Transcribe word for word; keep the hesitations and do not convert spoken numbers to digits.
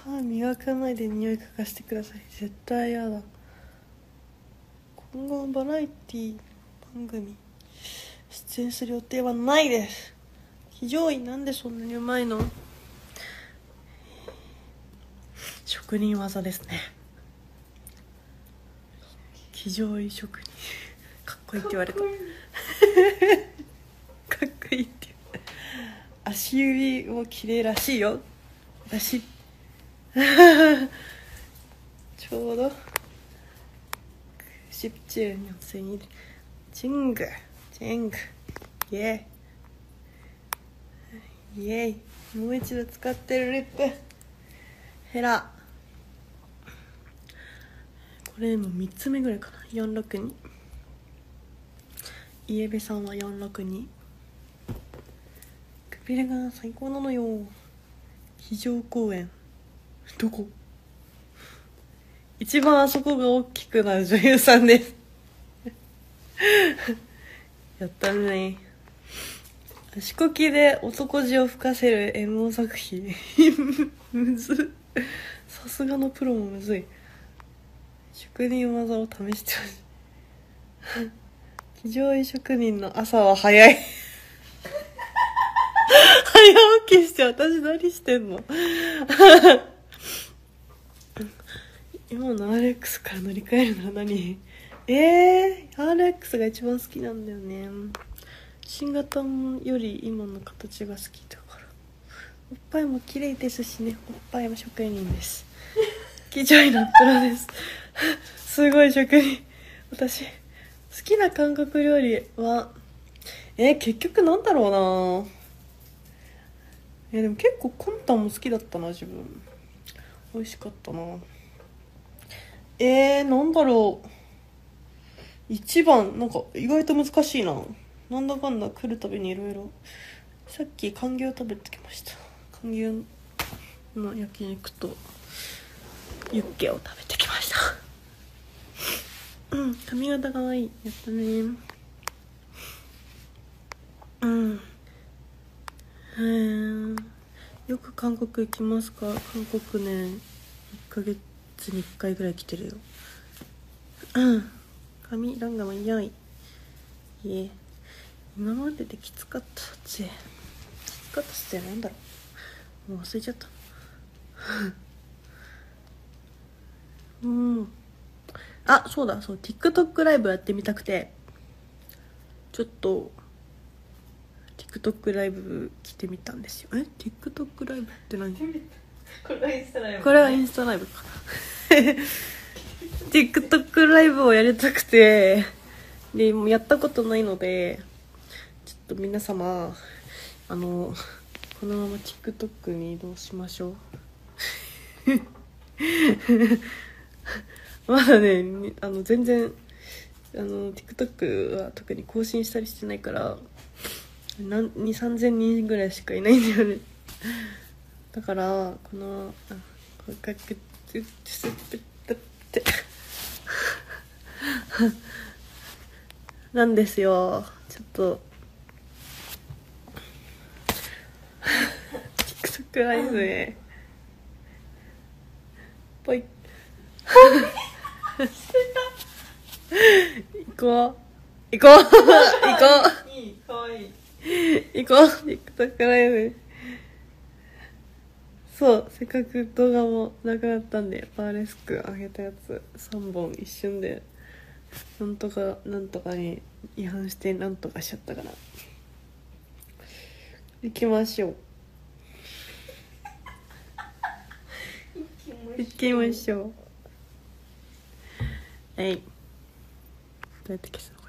歯磨かないで匂い嗅かせてください。絶対やだ。今後バラエティ番組出演する予定はないです。非常位なんでそんなにうまいの？職人技ですね。非常位職人かっこいいって言われた。かっこいいって足指も綺麗らしいよ私ちょうど十年生チングチングイエイイエイ。もう一度使ってるリップヘラ、これもみっつめぐらいかな。よんろくにイエベさんはよんろくに。くびれが最高なのよ。非常公園どこ？一番あそこが大きくなる女優さんですやったね。足こきで男字を吹かせる エムオー 作品むずっ。さすがのプロもむずい。職人技を試してほしい非常位職人の朝は早い早起きして私何してんの今の アールエックス から乗り換えるのは何？えー、アールエックス が一番好きなんだよね。新型より今の形が好きだから。おっぱいも綺麗ですしね。おっぱいも職人です気丈なプロですすごい職人。私好きな韓国料理はえー、結局なんだろうな。えー、でも結構コンタンも好きだったな自分。美味しかったな。えー、なんだろう。一番なんか意外と難しいな。なんだかんだ来るたびにいろいろ。さっき韓牛食べてきました。韓牛の焼肉とユッケを食べてきましたうん、髪型かわいい。やったね。うんへえ。よく韓国行きますか？韓国ね、いっかげつにいっかいぐらい来てるよ。うん髪ランガマンやい。いえ今までできつかったぜ。きつかったっすよ。なんだろう、もう忘れちゃったうんあ、そうだ、そう TikTok ライブやってみたくて、ちょっと TikTok ライブ来てみたんですよ。え TikTok ライブって何？これはインスタライブ、これはインスタライブかTikTok ライブをやりたくて、でもうやったことないので、ちょっと皆様あのこのまま TikTok に移動しましょうまだね、あの全然あの TikTok は特に更新したりしてないからにせんさんぜんにんぐらいしかいないんだよね。だからこのあこれかけてってなんですよ。ちょっとTikTok ライブねぽい行こう行こう行こういいかわいい行こう TikTok ライブ。そうせっかく動画もなくなったんでバーレスク上げたやつさんぼん一瞬でなんとかなんとかに違反してなんとかしちゃったから行きましょう行きましょう。はいどうやって消すの？